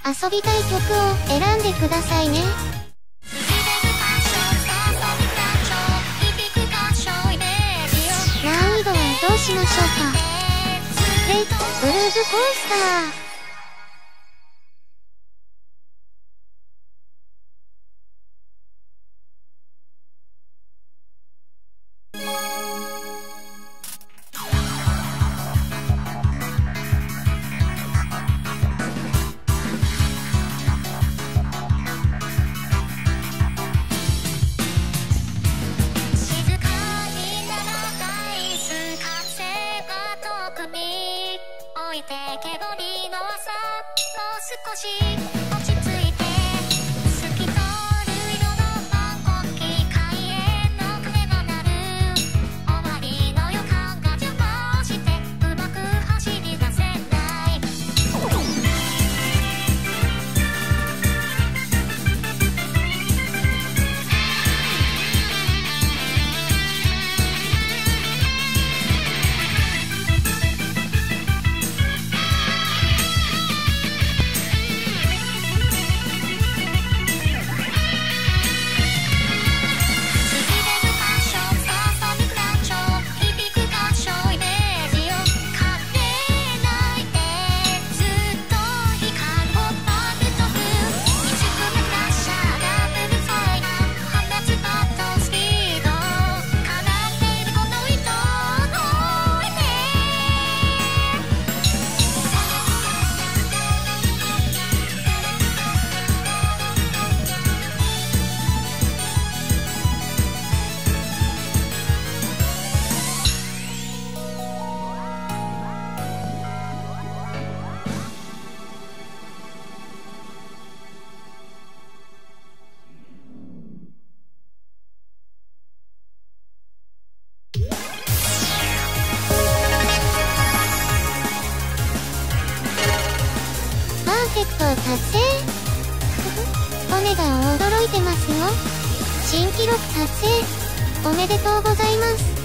遊びたい曲を選んでくださいね。難易度はどうしましょうか。レッツブルーズコースター。 少し落ち着いて透き通る色の反国旗開演の鐘が鳴る終わりの予感が邪魔してうまく走り出せないパーフェクト達成。オメガを驚いてますよ。新記録達成おめでとうございます。